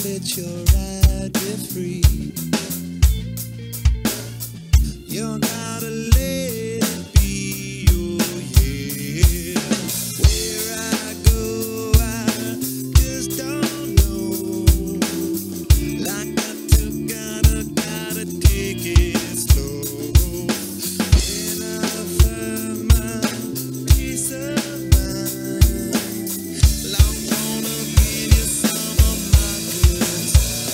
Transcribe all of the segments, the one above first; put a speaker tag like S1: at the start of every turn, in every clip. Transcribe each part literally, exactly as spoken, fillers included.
S1: let your ride be free. You gotta let it be, oh yeah. Where I go, I just don't know. Like I took, gotta, gotta take it slow. When I find my peace of mind, I'm gonna give you some of my good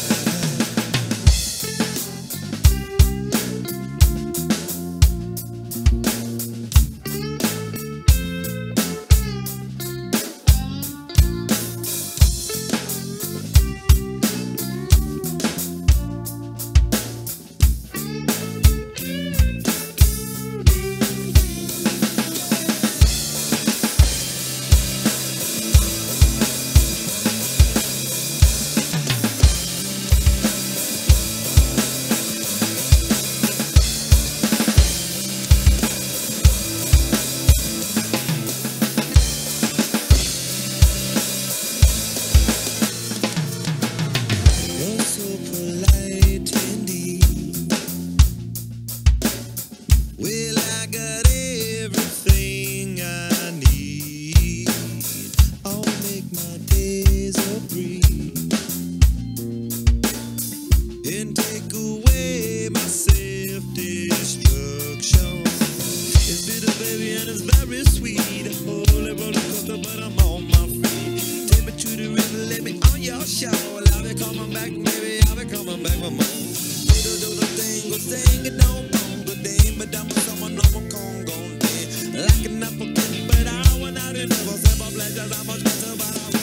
S1: Well, I got everything I need. I'll make my days a breeze and take away my self-destruction. It's bitter, baby, and it's very sweet. Holy roller coaster, but I'm on my feet. Take me to the river, let me on your shore. I'll be coming back, baby, I'll be coming back for more. Do the, do the thing, go sing it, don't go. But I'm someone I'm Congo, like an apple, but I went out and never said my pleasure. I'm a